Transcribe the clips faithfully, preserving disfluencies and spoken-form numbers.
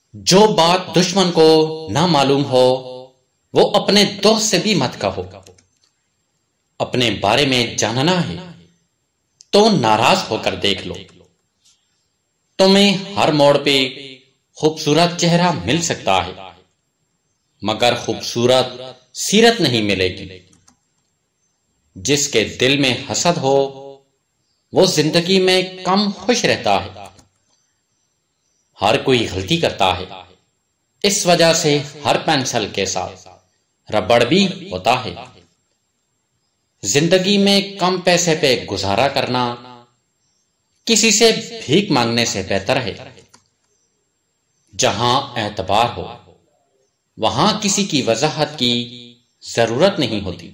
جو بات دشمن کو نہ معلوم ہو وہ اپنے دوست سے بھی مت کہو۔ اپنے بارے میں جاننا ہے تو ناراض ہو کر دیکھ لو۔ تمہیں ہر موڑ پہ خوبصورت چہرہ مل سکتا ہے مگر خوبصورت سیرت نہیں ملے گی۔ جس کے دل میں حسد ہو وہ زندگی میں کم خوش رہتا ہے۔ ہر کوئی غلطی کرتا ہے، اس وجہ سے ہر پینسل کے ساتھ ربڑ بھی ہوتا ہے۔ زندگی میں کم پیسے پہ گزارا کرنا کسی سے بھیک مانگنے سے بہتر ہے۔ جہاں اعتبار ہو وہاں کسی کی وضاحت کی ضرورت نہیں ہوتی۔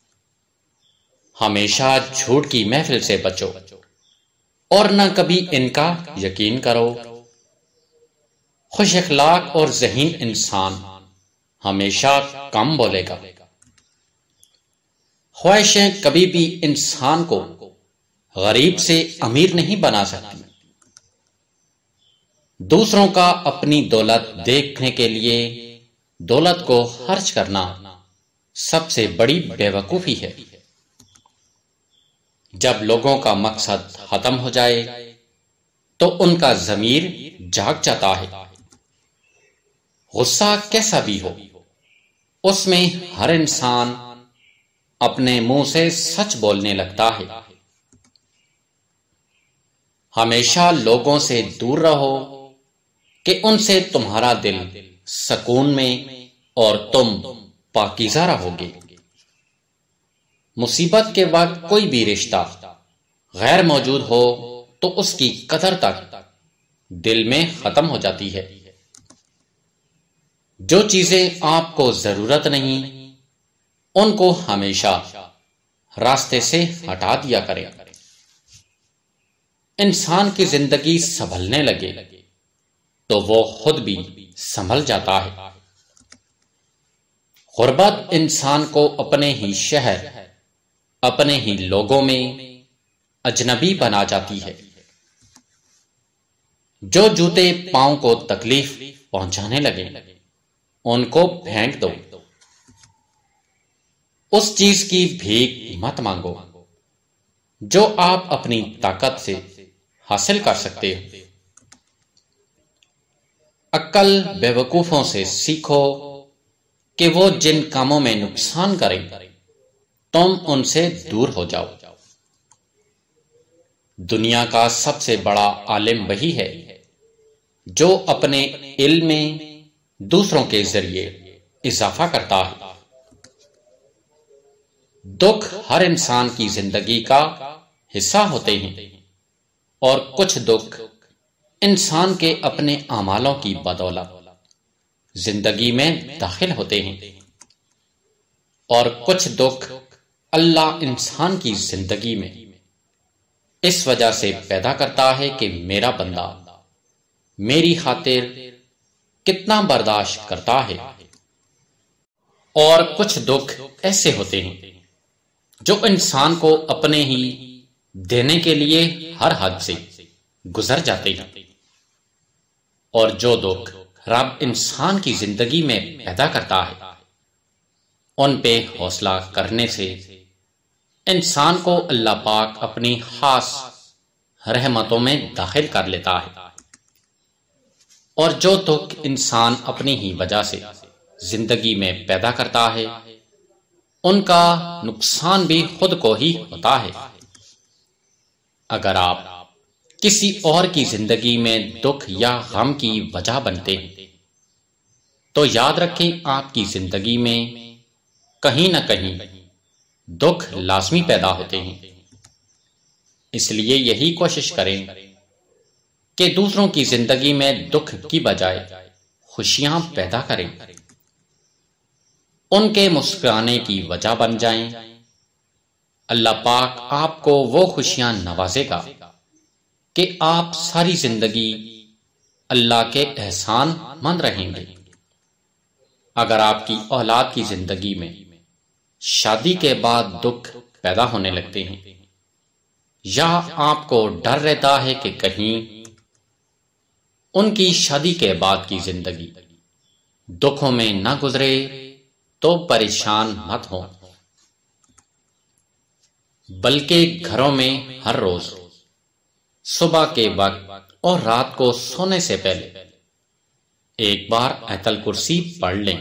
ہمیشہ جھوٹ کی محفل سے بچو اور نہ کبھی ان کا یقین کرو۔ خوش اخلاق اور ذہین انسان ہمیشہ کم بولے گا۔ خواہشیں کبھی بھی انسان کو غریب سے امیر نہیں بنا سکتی۔ دوسروں کا اپنی دولت دیکھنے کے لیے دولت کو خرچ کرنا سب سے بڑی بے وقوفی ہے۔ جب لوگوں کا مقصد ختم ہو جائے تو ان کا ضمیر جاگ جاتا ہے۔ غصہ کیسا بھی ہو اس میں ہر انسان اپنے منہ سے سچ بولنے لگتا ہے۔ ہمیشہ لوگوں سے دور رہو کہ ان سے تمہارا دل سکون میں اور تم پاکیزہ رہو گے۔ مصیبت کے وقت کوئی بھی رشتہ غیر موجود ہو تو اس کی قدر تک دل میں ختم ہو جاتی ہے۔ جو چیزیں آپ کو ضرورت نہیں ان کو ہمیشہ راستے سے ہٹا دیا کریں۔ انسان کی زندگی سنبھلنے لگے تو وہ خود بھی سنبھل جاتا ہے۔ غربت انسان کو اپنے ہی شہر اپنے ہی لوگوں میں اجنبی بنا جاتی ہے۔ جو جوتے پاؤں کو تکلیف پہنچانے لگے ان کو پھینک دو۔ اس چیز کی بھیک مت مانگو جو آپ اپنی طاقت سے حاصل کر سکتے ہو۔ عقل بے وقوفوں سے سیکھو کہ وہ جن کاموں میں نقصان کریں تم ان سے دور ہو جاؤ۔ دنیا کا سب سے بڑا عالم وہی ہے جو اپنے علم میں دوسروں کے ذریعے اضافہ کرتا ہے۔ دکھ ہر انسان کی زندگی کا حصہ ہوتے ہیں اور کچھ دکھ انسان کے اپنے اعمالوں کی بدولت زندگی میں داخل ہوتے ہیں اور کچھ دکھ اللہ انسان کی زندگی میں اس وجہ سے پیدا کرتا ہے کہ میرا بندہ میری خاطر کتنا برداشت کرتا ہے۔ اور کچھ دکھ ایسے ہوتے ہیں جو انسان کو اپنے ہی دینے کے لیے ہر حد سے گزر جاتے ہیں۔ اور جو دکھ رب انسان کی زندگی میں پیدا کرتا ہے ان پہ حوصلہ کرنے سے انسان کو اللہ پاک اپنی خاص رحمتوں میں داخل کر لیتا ہے۔ اور جو دکھ انسان اپنی ہی وجہ سے زندگی میں پیدا کرتا ہے ان کا نقصان بھی خود کو ہی ہوتا ہے۔ اگر آپ کسی اور کی زندگی میں دکھ یا غم کی وجہ بنتے ہیں تو یاد رکھیں آپ کی زندگی میں کہیں نہ کہیں دکھ لازمی پیدا ہوتے ہیں۔ اس لیے یہی کوشش کریں کہ دوسروں کی زندگی میں دکھ کی بجائے خوشیاں پیدا کریں، ان کے مسکرانے کی وجہ بن جائیں۔ اللہ پاک آپ کو وہ خوشیاں نوازے گا کہ آپ ساری زندگی اللہ کے احسان مند رہیں گے۔ اگر آپ کی اولاد کی زندگی میں شادی کے بعد دکھ پیدا ہونے لگتے ہیں یا آپ کو ڈر رہتا ہے کہ کہیں ان کی شادی کے بعد کی زندگی دکھوں میں نہ گزرے تو پریشان مت ہو، بلکہ گھروں میں ہر روز صبح کے وقت اور رات کو سونے سے پہلے ایک بار آیت الکرسی پڑھ لیں۔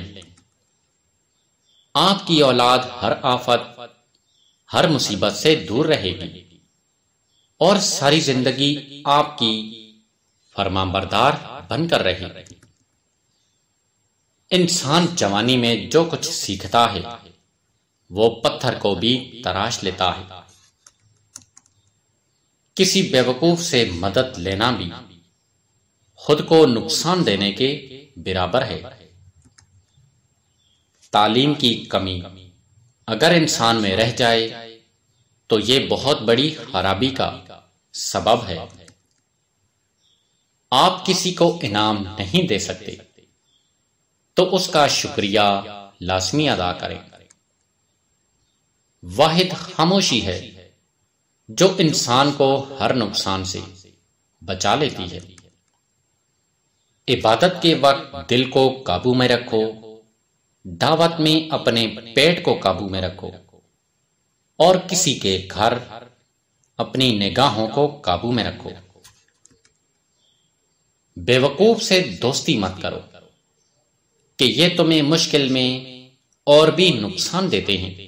آپ کی اولاد ہر آفت، ہر مصیبت سے دور رہے گی اور ساری زندگی آپ کی فرمان بردار بن کر رہے گی۔ انسان جوانی میں جو کچھ سیکھتا ہے وہ پتھر کو بھی تراش لیتا ہے۔ کسی بیوقوف سے مدد لینا بھی خود کو نقصان دینے کے برابر ہے۔ تعلیم کی کمی اگر انسان میں رہ جائے تو یہ بہت بڑی خرابی کا سبب ہے۔ آپ کسی کو انعام نہیں دے سکتے تو اس کا شکریہ لازمی ادا کریں۔ واحد خاموشی ہے جو انسان کو ہر نقصان سے بچا لیتی ہے۔ عبادت کے وقت دل کو قابو میں رکھو، دعوت میں اپنے پیٹ کو قابو میں رکھو اور کسی کے گھر اپنی نگاہوں کو قابو میں رکھو۔ بے وقوف سے دوستی مت کرو کہ یہ تمہیں مشکل میں اور بھی نقصان دیتے ہیں۔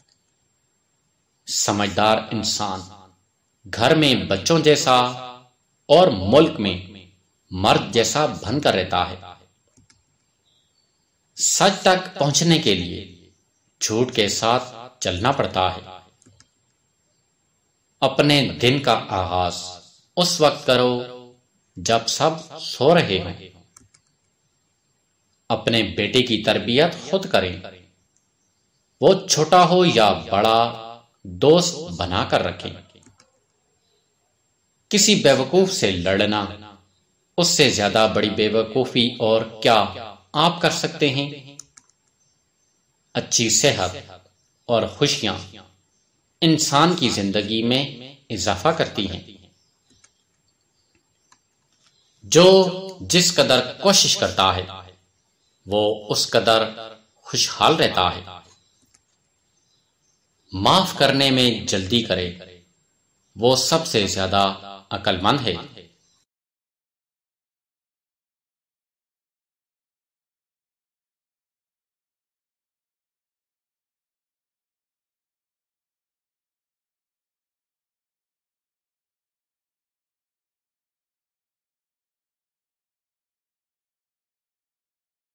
سمجھدار انسان گھر میں بچوں جیسا اور ملک میں مرد جیسا بن کر رہتا ہے۔ سچ تک پہنچنے کے لیے جھوٹ کے ساتھ چلنا پڑتا ہے۔ اپنے دن کا آغاز اس وقت کرو جب سب سو رہے ہوں۔ اپنے بیٹے کی تربیت خود کریں، وہ چھوٹا ہو یا بڑا، دوست بنا کر رکھیں۔ کسی بیوقوف سے لڑنا اس سے زیادہ بڑی بیوقوفی اور کیا آپ کر سکتے ہیں؟ اچھی صحت اور خوشیاں انسان کی زندگی میں اضافہ کرتی ہیں۔ جو جس قدر کوشش کرتا ہے وہ اس قدر خوشحال رہتا ہے۔ معاف کرنے میں جلدی کرے وہ سب سے زیادہ عقل مند ہے۔